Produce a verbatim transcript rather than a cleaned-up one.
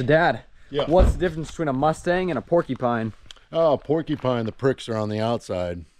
So Dad, Yeah. what's the difference between a Mustang and a Porcupine? Oh, Porcupine, the pricks are on the outside.